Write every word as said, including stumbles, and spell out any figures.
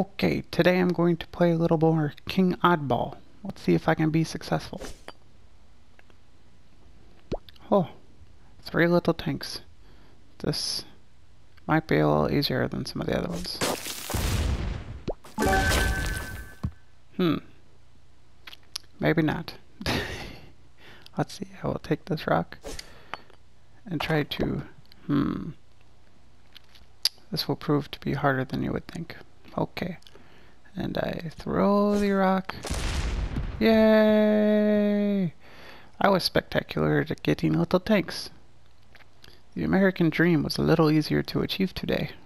Okay, today I'm going to play a little more King Oddball. Let's see if I can be successful. Oh, three little tanks. This might be a little easier than some of the other ones. Hmm. Maybe not. Let's see, I will take this rock and try to... Hmm. This will prove to be harder than you would think. Okay. And I throw the rock. Yay! I was spectacular at getting little tanks. The American dream was a little easier to achieve today.